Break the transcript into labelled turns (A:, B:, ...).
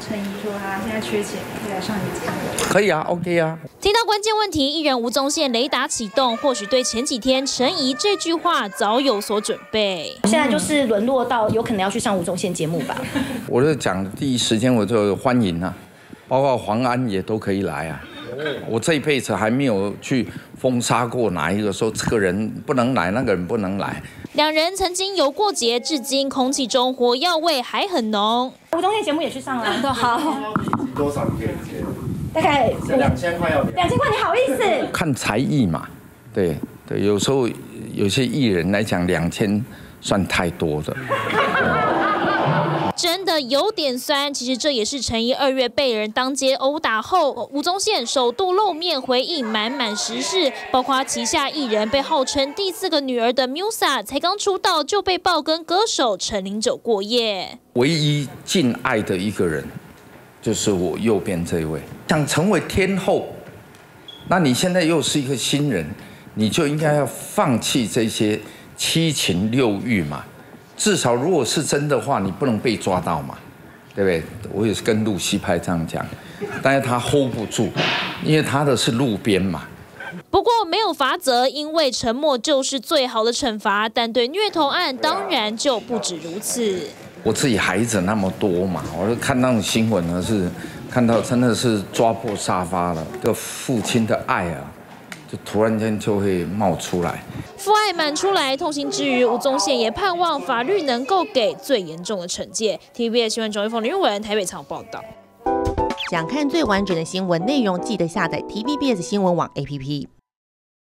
A: 陈怡说他现在缺钱，可以来上你的节目。
B: 可以啊 ，OK 啊。
C: 提到关键问题，艺人吴宗宪雷达启动，或许对前几天陈怡这句话早有所准备。
D: 现在就是沦落到有可能要去上吴宗宪节目吧？
B: 我就讲第一时间我就欢迎啊，包括黄安也都可以来啊。我这一辈子还没有去封杀过哪一个说这个人不能来，那个人不能来。
C: 两人曾经有过节，至今空气中火药味还很浓。
D: 吴宗宪节目也去上了，都好。
E: 多少可以接？
D: 大概
E: 2000块要给。
D: 2000块，你好意思？
B: 看才艺嘛，对，有时候有些艺人来讲2000算太多的。
C: 真的有点酸，其实这也是陈怡2月被人当街殴打后，吴宗宪首度露面回应满满时事，包括旗下艺人被号称第4个女儿的 Musa 才刚出道就被曝跟歌手陈零九过夜。
B: 唯一敬爱的一个人，就是我右边这位，想成为天后，那你现在又是一个新人，你就应该要放弃这些七情六欲嘛。至少如果是真的话，你不能被抓到嘛，对不对？我也是跟露西派这样讲，但是他 hold 不住，因为他的是路边嘛。
C: 不过没有罚则，因为沉默就是最好的惩罚。但对虐童案当然就不止如此。
B: 我自己孩子那么多嘛，我就看那种新闻呢，是看到真的是抓破沙发了，这父亲的爱啊，就突然间就会冒出来。
C: 父爱满出来，痛心之余，吴宗宪也盼望法律能够给最严重的惩戒。TVBS 新闻钟玉凤、林文台北场报道。
F: 想看最完整的新闻内容，记得下载 TVBS 新闻网 APP。